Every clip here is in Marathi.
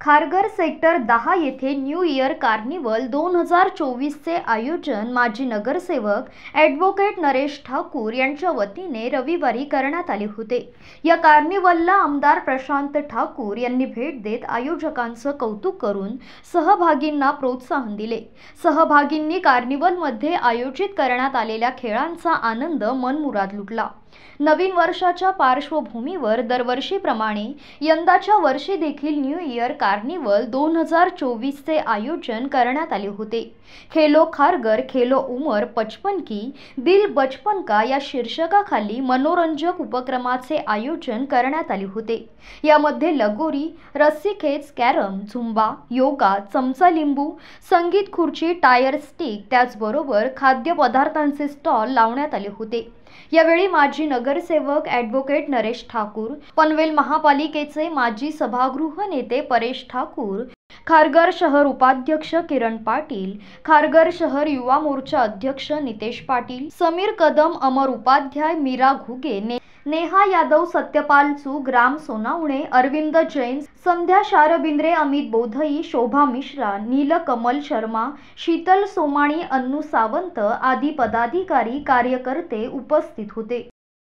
खारघर सेक्टर 10 येथे न्यू इयर कार्निवल 2024 चे आयोजन माजी नगरसेवक ॲडव्होकेट नरेश ठाकूर यांच्या वतीने रविवारी करण्यात आले होते। या कार्निवलला आमदार प्रशांत ठाकूर यांनी भेट देत आयोजकांचे कौतुक करून सहभागींना प्रोत्साहन दिले। सहभागींनी कार्निवलमध्ये आयोजित करण्यात आलेल्या खेळांचा आनंद मनमुराद लुटला। नवीन वर्षाच्या पार्श्वभूमीवर दरवर्षीप्रमाणे यंदाच्या वर्षी देखील न्यू इयर कार्निवल 2024 चे आयोजन करण्यात आले होते। खेलो खारघर खेलो उमर 55 की दिल बचपन का या शीर्षकाखाली मनोरंजक उपक्रमाचे आयोजन करण्यात आले होते। यामध्ये लगोरी, रस्सीखेच, कॅरम, झुंबा, योगा, चमचा लिंबू, संगीत खुर्ची, टायर स्टिक त्याचबरोबर खाद्यपदार्थांचे स्टॉल लावण्यात आले होते। यावेळी माजी नगरसेवक ॲडव्होकेट नरेश ठाकूर, पनवेल महापालिकेचे माजी सभागृह नेते परेश ठाकूर, खारघर शहर उपाध्यक्ष किरण पाटील, खारघर शहर युवा मोर्चा अध्यक्ष नितेश पाटील, समीर कदम, अमर उपाध्याय, मीरा घुगे, नेहा यादव, सत्यपाल चूग, राम सोनावणे, अरविंद जैन, संध्या शारबिंद्रे, अमित बोधई, शोभा मिश्रा, नीलकमल शर्मा, शीतल सोमाणी, अन्नू सावंत आदी पदाधिकारी कार्यकर्ते उपस्थित होते।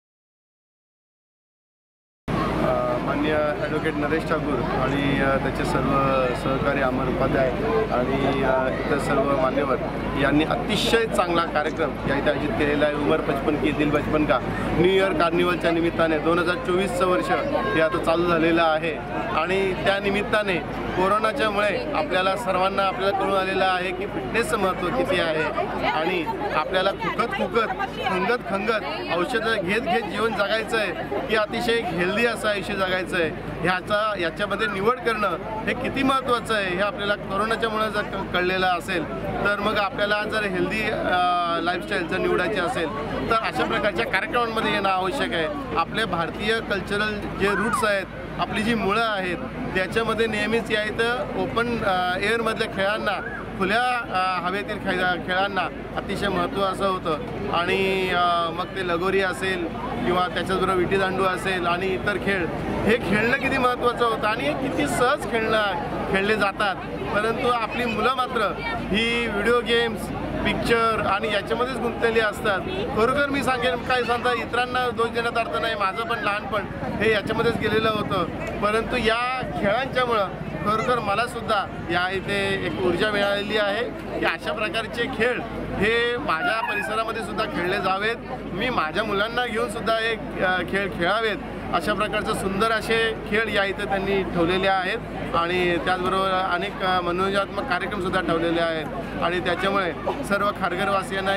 माननीय ॲडव्होकेट नरेश ठाकूर आणि त्याचे सर्व सहकारी अमर उपाध्याय आणि इतर सर्व मान्यवर यांनी अतिशय चांगला कार्यक्रम या इथे आयोजित केलेला आहे। उमर 55 की दिल बचपन का न्यू इयर कार्निवलच्या निमित्ताने 2024चं वर्ष हे आता चालू झालेलं आहे आणि त्या निमित्ताने कोरोनाच्यामुळे आपल्याला सर्वांना कळून आलेलं आहे की फिटनेसचं महत्त्व किती आहे आणि आपल्याला खुकत खंगत औषधं घेत जीवन जगायचं आहे की अतिशय हेल्दी असं आयुष्य जगायचं आहे। याच्यामध्ये निवड करणं हे किती महत्त्वाचं आहे हे आपल्याला कोरोनाच्यामुळे जर कळलेलं असेल तर मग आपल्याला जर हेल्दी लाईफस्टाईल जर निवडायची असेल तर अशा प्रकारच्या कार्यक्रमांमध्ये येणं आवश्यक आहे। आपले भारतीय कल्चरल जे रूट्स आहेत, आपली जी मुळं आहेत त्याच्यामध्ये नेहमीच या इथं ओपन एअरमधल्या खेळांना, खुल्या हवेतील खेळांना अतिशय महत्त्व असं होतं आणि मग ते लगोरी असेल किंवा त्याच्याचबरोबर विटीदांडू असेल आणि इतर खेळ हे खेळणं किती महत्त्वाचं होतं आणि हे किती सहज खेळले जातात। परंतु आपली मुलं मात्र ही व्हिडिओ गेम्स, पिक्चर आणि याच्यामध्येच गुंतलेली असतात। खरोखर मी सांगेन काय सांगता इतरांना दोष देण्यात अर्थ नाही, माझं पण लहानपण हे याच्यामध्येच गेलेलं होतं। परंतु या खेळांच्यामुळं खरोखर मला सुद्धा या इथे एक ऊर्जा मिळालेली आहे की अशा प्रकारचे खेळ हे माझ्या परिसरामध्ये सुद्धा खेळले जावेत। मी माझ्या मुलांना घेऊन सुद्धा हे खेळ खेळावेत अशा प्रकारचे सुंदर असे खेळ या इथे त्यांनी ठेवलेले आहेत आणि त्याचबरोबर अनेक मनोरंजनात्मक कार्यक्रमसुद्धा ठेवलेले आहेत आणि त्याच्यामुळे सर्व खारघरवासियांना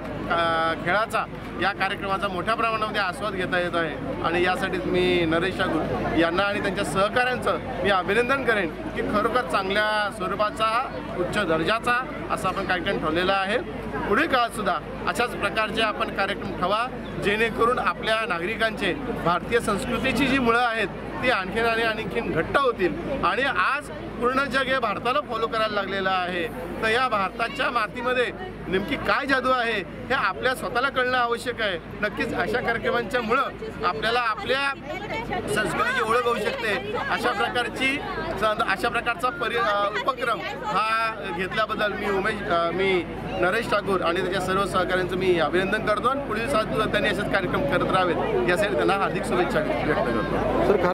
या कार्यक्रमाचा मोठ्या प्रमाणामध्ये आस्वाद घेता येत आहे आणि यासाठीच मी नरेश ठाकूर यांना आणि त्यांच्या सहकाऱ्यांचं मी अभिनंदन करेन की खरोखर चांगल्या स्वरूपाचा, उच्च दर्जाचा असा आपण कार्यक्रम ठेवलेला आहे। पुढील काळात सुद्धा अशाच प्रकारचे आपण कार्यक्रम ठेवा जेणेकरून आपल्या नागरिकांचे भारतीय संस्कृतीची जी मुळं आहेत ती आणखीन घट्ट होतील आणि आज पूर्ण जग हे भारताला फॉलो करायला लागलेलं आहे। तर या भारताच्या मातीमध्ये नेमकी काय जादू आहे हे आपल्या स्वतःला कळणं आवश्यक आहे। नक्कीच अशा कार्यक्रमांच्यामुळं आपल्याला आपल्या संस्कृतीची ओळख होऊ शकते। अशा प्रकारचा उपक्रम हा घेतल्याबद्दल मी नरेश ठाकूर आणि त्याच्या सर्व सहकाऱ्यांचं मी अभिनंदन करतो आणि पुढील साथ त्यांनी असेच कार्यक्रम करत राहावेत यासाठी त्यांना हार्दिक शुभेच्छा व्यक्त करतो।